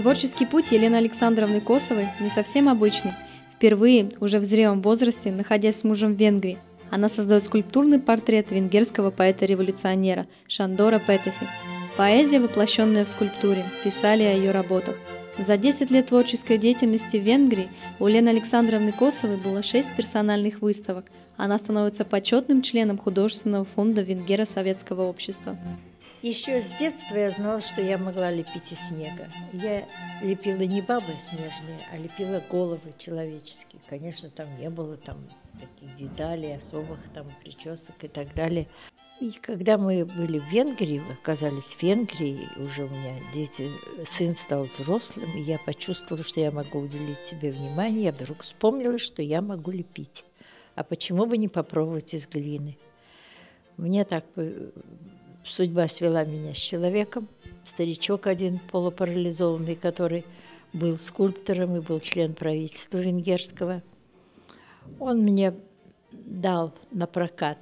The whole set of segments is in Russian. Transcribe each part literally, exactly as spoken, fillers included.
Творческий путь Елены Александровны Косовой не совсем обычный. Впервые, уже в зрелом возрасте, находясь с мужем в Венгрии, она создает скульптурный портрет венгерского поэта-революционера Шандора Петефи. Поэзия, воплощенная в скульптуре, писали о ее работах. За десять лет творческой деятельности в Венгрии у Елены Александровны Косовой было шесть персональных выставок. Она становится почетным членом художественного фонда Венгера Советского общества. Еще с детства я знала, что я могла лепить из снега. Я лепила не бабы снежные, а лепила головы человеческие. Конечно, там не было там таких деталей, особых там причесок и так далее. И когда мы были в Венгрии, оказались в Венгрии, уже у меня дети, сын стал взрослым, и я почувствовала, что я могу уделить себе внимание, я вдруг вспомнила, что я могу лепить. А почему бы не попробовать из глины? Мне так судьба свела меня с человеком, старичок один полупарализованный, который был скульптором и был член правительства венгерского. Он мне дал на прокат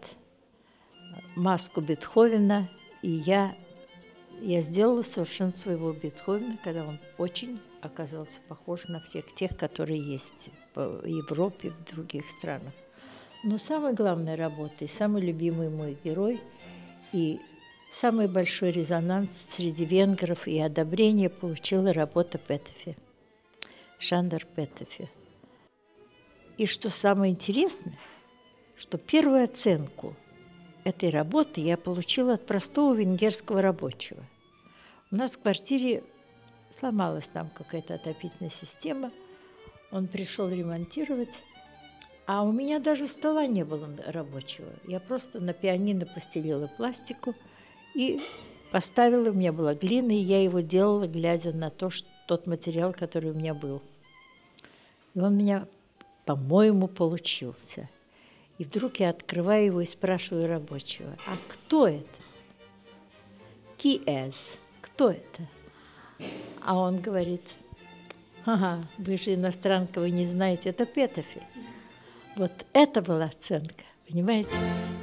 маску Бетховена, и я, я сделала совершенно своего Бетховена, когда он очень оказался похож на всех тех, которые есть в Европе, в других странах. Но самая главная работа и самый любимый мой герой, и самый большой резонанс среди венгров и одобрение получила работа Петефи, Шандор Петефи. И что самое интересное, что первую оценку этой работы я получила от простого венгерского рабочего. У нас в квартире сломалась там какая-то отопительная система, он пришел ремонтировать, а у меня даже стола не было рабочего. Я просто на пианино постелила пластику и поставила, у меня была глина, и я его делала, глядя на то, что, тот материал, который у меня был. И он у меня, по-моему, получился. И вдруг я открываю его и спрашиваю рабочего: а кто это? Ки эс? Кто это? А он говорит: ага, вы же иностранка, вы не знаете, это Петефи. Вот это была оценка, понимаете?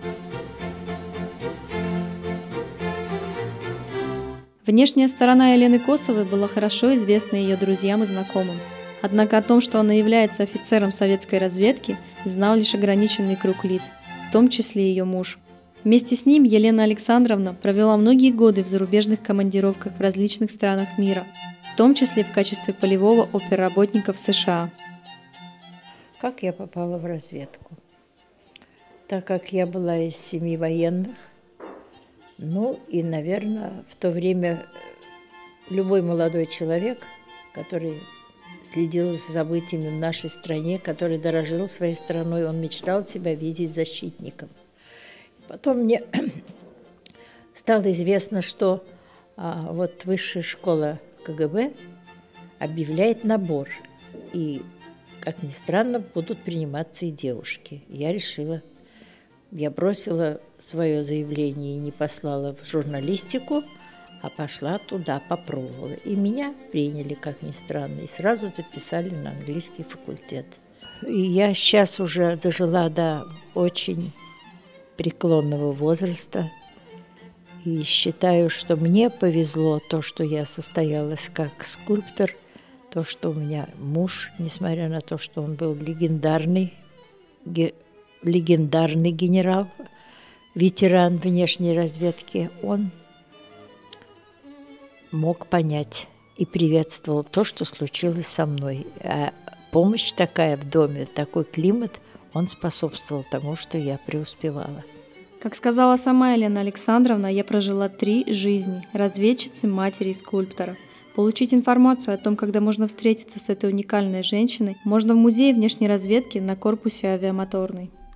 Внешняя сторона Елены Косовой была хорошо известна ее друзьям и знакомым. Однако о том, что она является офицером советской разведки, знал лишь ограниченный круг лиц, в том числе ее муж. Вместе с ним Елена Александровна провела многие годы в зарубежных командировках в различных странах мира, в том числе в качестве полевого оперработника в США. Как я попала в разведку? Так как я была из семьи военных, ну и, наверное, в то время любой молодой человек, который следил за событиями в нашей стране, который дорожил своей страной, он мечтал себя видеть защитником. Потом мне стало известно, что а, вот высшая школа ка гэ бэ объявляет набор, и, как ни странно, будут приниматься и девушки. Я решила, я бросила свое заявление и не послала в журналистику, а пошла туда, попробовала. И меня приняли, как ни странно, и сразу записали на английский факультет. И я сейчас уже дожила до очень преклонного возраста, и считаю, что мне повезло то, что я состоялась как скульптор, то, что у меня муж, несмотря на то, что он был легендарный, ге, легендарный генерал, ветеран внешней разведки, он мог понять и приветствовал то, что случилось со мной. А помощь такая в доме, такой климат, он способствовал тому, что я преуспевала. Как сказала сама Елена Александровна, я прожила три жизни – разведчицы, матери и скульптора. Получить информацию о том, когда можно встретиться с этой уникальной женщиной, можно в Музее внешней разведки на корпусе авиамоторной.